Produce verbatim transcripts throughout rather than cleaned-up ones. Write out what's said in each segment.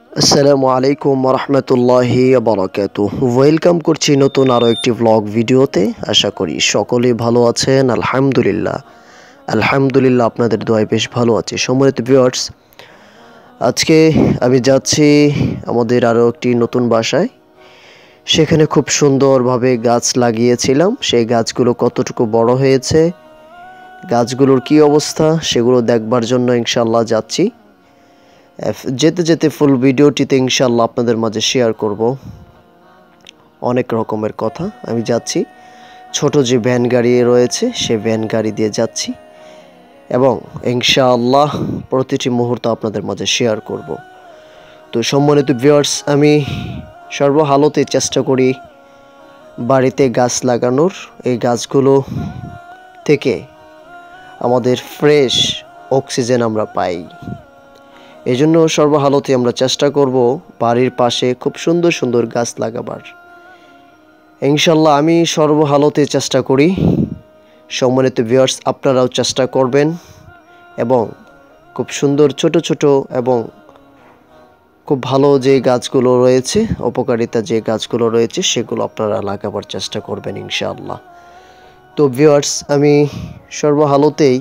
আসসালামু আলাইকুম রহমতুল্লাহি বারাকাতুহ। ওয়েলকাম করছি নতুন আরও একটি ব্লগ ভিডিওতে। আশা করি সকলেই ভালো আছেন। আলহামদুলিল্লাহ আলহামদুলিল্লাহ আপনাদের দোয়ায় বেশ ভালো আছি। সম্মানিত ভিউয়ার্স, আজকে আমি যাচ্ছি আমাদের আরও একটি নতুন বাসায়। সেখানে খুব সুন্দরভাবে গাছ লাগিয়েছিলাম। সেই গাছগুলো কতটুকু বড় হয়েছে, গাছগুলোর কি অবস্থা, সেগুলো দেখবার জন্য ইনশাআল্লাহ যাচ্ছি। যেতে যেতে ফুল ভিডিওটিতে ইনশাআল্লাহ আপনাদের মাঝে শেয়ার করব অনেক রকমের কথা। আমি যাচ্ছি, ছোট যে ভ্যান গাড়ি রয়েছে সে ভ্যান গাড়ি দিয়ে যাচ্ছি এবং ইনশাআল্লাহ প্রতিটি মুহূর্ত আপনাদের মাঝে শেয়ার করব। তো সম্মানিত ভিউয়ার্স, আমি সর্বহালতে চেষ্টা করি বাড়িতে গাছ লাগানোর। এই গাছগুলো থেকে আমাদের ফ্রেশ অক্সিজেন আমরা পাই। এজন্য সর্বহালতে আমরা চেষ্টা করব বাড়ির পাশে খুব সুন্দর সুন্দর গাছ লাগাবার। ইনশাল্লাহ আমি সর্বহালতে চেষ্টা করি। সম্মানিত ভিউয়ার্স, আপনারাও চেষ্টা করবেন এবং খুব সুন্দর ছোট ছোট এবং খুব ভালো যে গাছগুলো রয়েছে, উপকারিতা যে গাছগুলো রয়েছে সেগুলো আপনারা লাগাবার চেষ্টা করবেন ইনশাআল্লাহ। তো ভিউয়ার্স, আমি সর্বহালতেই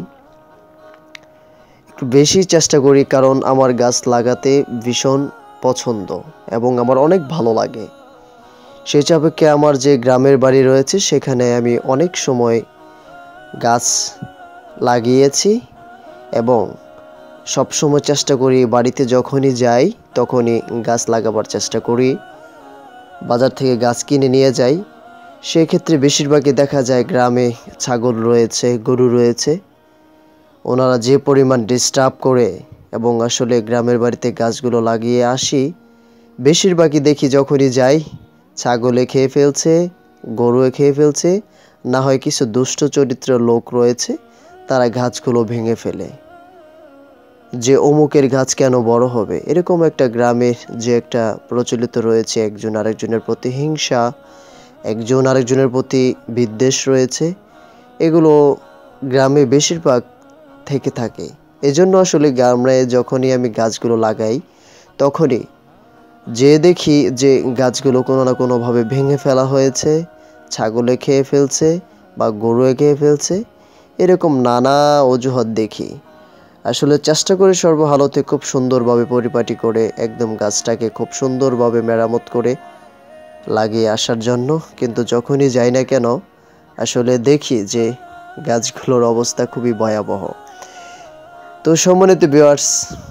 একটু বেশি চেষ্টা করি, কারণ আমার গাছ লাগাতে ভীষণ পছন্দ এবং আমার অনেক ভালো লাগে। সেই সাপেক্ষে আমার যে গ্রামের বাড়ি রয়েছে সেখানে আমি অনেক সময় গাছ লাগিয়েছি এবং সবসময় চেষ্টা করি বাড়িতে যখনই যাই তখনই গাছ লাগাবার চেষ্টা করি। বাজার থেকে গাছ কিনে নিয়ে যাই। সেক্ষেত্রে বেশিরভাগই দেখা যায় গ্রামে ছাগল রয়েছে, গরু রয়েছে, ওনারা যে পরিমাণ ডিস্টার্ব করে এবং আসলে গ্রামের বাড়িতে গাছগুলো লাগিয়ে আসি, বেশিরভাগই দেখি যখনই যাই ছাগলে খেয়ে ফেলছে, গরুয়ে খেয়ে ফেলছে, না হয় কিছু দুষ্ট চরিত্রের লোক রয়েছে তারা গাছগুলো ভেঙে ফেলে। যে অমুকের গাছ কেন বড় হবে, এরকম একটা গ্রামের যে একটা প্রচলিত রয়েছে, একজন আরেকজনের প্রতি হিংসা, একজন আরেকজনের প্রতি বিদ্বেষ রয়েছে, এগুলো গ্রামে বেশিরভাগ থেকে থাকে। এজন্য আসলে গ্রামে যখনই আমি গাছগুলো লাগাই তখনই যে দেখি যে গাছগুলো কোনো না কোনোভাবে ভেঙে ফেলা হয়েছে, ছাগলে খেয়ে ফেলছে বা গরুয়ে খেয়ে ফেলছে, এরকম নানা অজুহাত দেখি। আসলে চেষ্টা করি সর্বহালতে খুব সুন্দরভাবে পরিপাটি করে একদম গাছটাকে খুব সুন্দরভাবে মেরামত করে লাগিয়ে আসার জন্য, কিন্তু যখনই যাই না কেন আসলে দেখি যে গাছগুলোর অবস্থা খুবই ভয়াবহ। তো সম্মানিত ভিউয়ার্স,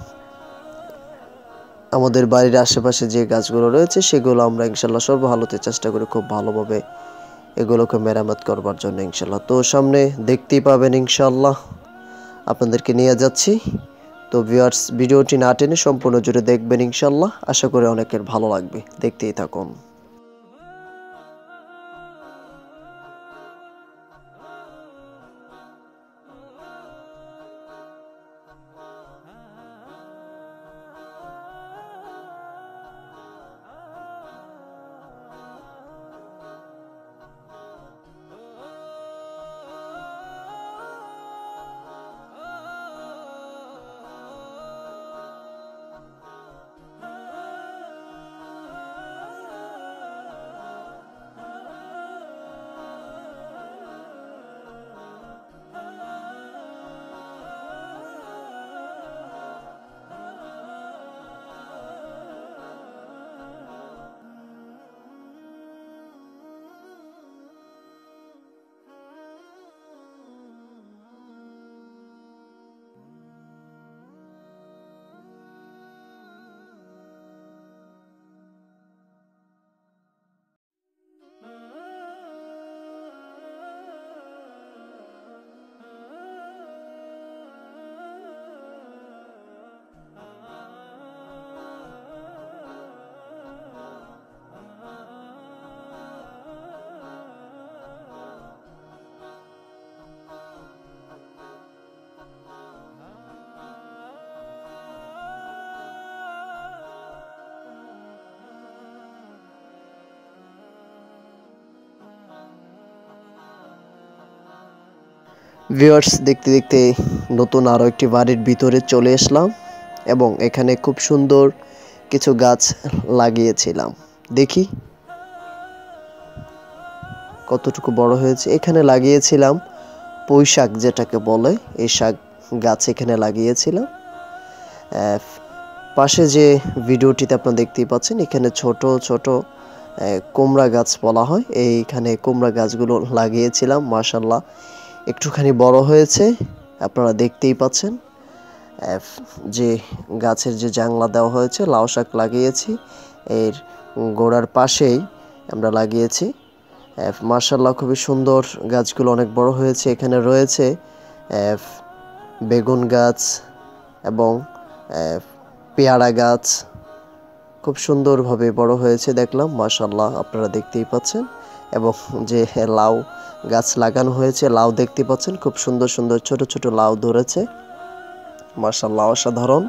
আমাদের বাড়ির আশেপাশে যে গাছগুলো রয়েছে সেগুলো আমরা ইনশাল্লাহ সর্বহালতে চেষ্টা করি খুব ভালোভাবে এগুলোকে মেরামত করবার জন্য ইনশাল্লাহ। তো সামনে দেখতেই পাবেন ইনশাল্লাহ, আপনাদেরকে নিয়ে যাচ্ছি। তো ভিউয়ার্স, ভিডিওটি না টেনে সম্পূর্ণ জুড়ে দেখবেন ইনশাল্লাহ। আশা করি অনেকের ভালো লাগবে, দেখতেই থাকুন। ভিউয়ার্স, দেখতে দেখতে নতুন আরও একটি বাড়ির ভিতরে চলে আসলাম এবং এখানে খুব সুন্দর কিছু গাছ লাগিয়েছিলাম। দেখি কতটুকু বড় হয়েছে। এখানে লাগিয়েছিলাম পুঁই শাক যেটাকে বলে, এই শাক গাছ এখানে লাগিয়েছিলাম। আহ, পাশে যে ভিডিওটিতে আপনারা দেখতেই পাচ্ছেন, এখানে ছোট ছোট আহ, কুমড়া গাছ বলা হয়, এইখানে কুমড়া গাছগুলো লাগিয়েছিলাম। মাশাল্লাহ একটুখানি বড় হয়েছে, আপনারা দেখতেই পাচ্ছেন। আহ, যে গাছের যে জাংলা দেওয়া হয়েছে, লাউ শাক লাগিয়েছি এর গোড়ার পাশেই আমরা লাগিয়েছি। মাশাল্লাহ খুবই সুন্দর, গাছগুলো অনেক বড় হয়েছে। এখানে রয়েছে আহ, বেগুন গাছ এবং আহ, পেয়ারা গাছ, খুব সুন্দরভাবে বড় হয়েছে দেখলাম। মাশাল্লাহ আপনারা দেখতেই পাচ্ছেন। এবং যে লাউ গাছ লাগানো হয়েছে, লাউ দেখতে পাচ্ছেন, খুব সুন্দর সুন্দর ছোট ছোট লাউ ধরেছে। মাশাল্লাহ অসাধারণ।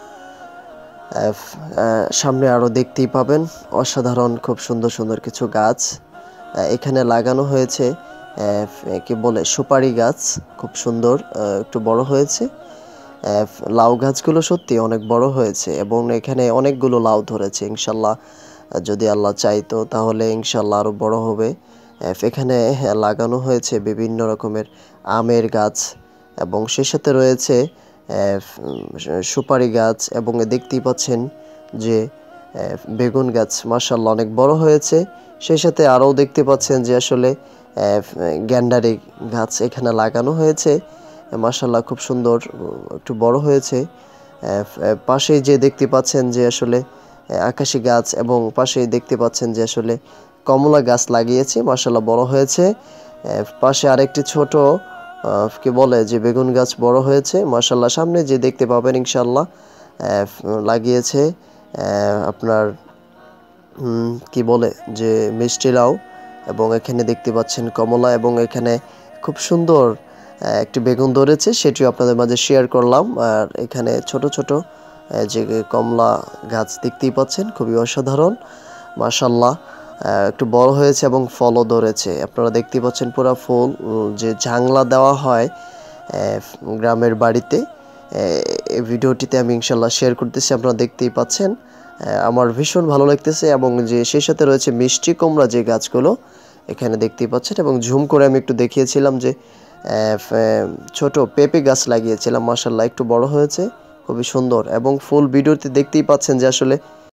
আহ, আহ, সামনে আরও দেখতেই পাবেন অসাধারণ খুব সুন্দর সুন্দর কিছু গাছ আহ, এখানে লাগানো হয়েছে। আহ, কি বলে, সুপারি গাছ, খুব সুন্দর, আহ, একটু বড় হয়েছে। আহ, লাউ গাছগুলো সত্যি অনেক বড় হয়েছে এবং এখানে অনেকগুলো লাউ ধরেছে। ইনশাল্লাহ যদি আল্লাহ চাইতো তাহলে ইনশাল্লাহ আরও বড় হবে। আহ, এখানে লাগানো হয়েছে বিভিন্ন রকমের আমের গাছ এবং সেই সাথে রয়েছে আহ, সুপারি গাছ এবং দেখতেই পাচ্ছেন যে আহ, বেগুন গাছ মাশাল্লাহ অনেক বড় হয়েছে। সেই সাথে আরও দেখতে পাচ্ছেন যে আসলে আহ, গ্যান্ডারি গাছ এখানে লাগানো হয়েছে। মাশাল্লাহ খুব সুন্দর, একটু বড় হয়েছে। আহ, পাশেই যে দেখতে পাচ্ছেন যে আসলে আহ, আকাশি গাছ এবং পাশেই দেখতে পাচ্ছেন যে আসলে কমলা গাছ লাগিয়েছি, মাশাল্লাহ বড় হয়েছে। আহ, পাশে আরেকটি ছোট আহ, কি বলে যে বেগুন গাছ বড় হয়েছে মাশাল্লাহ। সামনে যে দেখতে পাবেন ইনশাল্লাহ আহ, লাগিয়েছে আহ, আপনার উম, কি বলে যে মিষ্টি লাউ এবং এখানে দেখতে পাচ্ছেন কমলা এবং এখানে খুব সুন্দর আহ, একটি বেগুন ধরেছে, সেটিও আপনাদের মাঝে শেয়ার করলাম। আর এখানে ছোট ছোট আহ, যে কমলা গাছ দেখতেই পাচ্ছেন, খুবই অসাধারণ মাশাল্লাহ। আহ, একটু বড় হয়েছে এবং ফলও ধরেছে, আপনারা দেখতেই পাচ্ছেন পুরা ফুল। উম, যে জাংলা দেওয়া হয় আহ, গ্রামের বাড়িতে, এই ভিডিওটিতে আমি ইনশাল্লাহ শেয়ার করতেছি, আপনারা দেখতেই পাচ্ছেন। আহ, আমার ভীষণ ভালো লাগতেছে এবং যে সেই সাথে রয়েছে মিষ্টি কুমড়া যে গাছগুলো এখানে দেখতেই পাচ্ছেন। এবং ঝুম করে আমি একটু দেখিয়েছিলাম যে আহ, ফ- ছোট পেঁপে গাছ লাগিয়েছিলাম, মাশাল্লাহ একটু বড় হয়েছে, খুবই সুন্দর। এবং ফুল ভিডিওতে দেখতেই পাচ্ছেন যে আসলে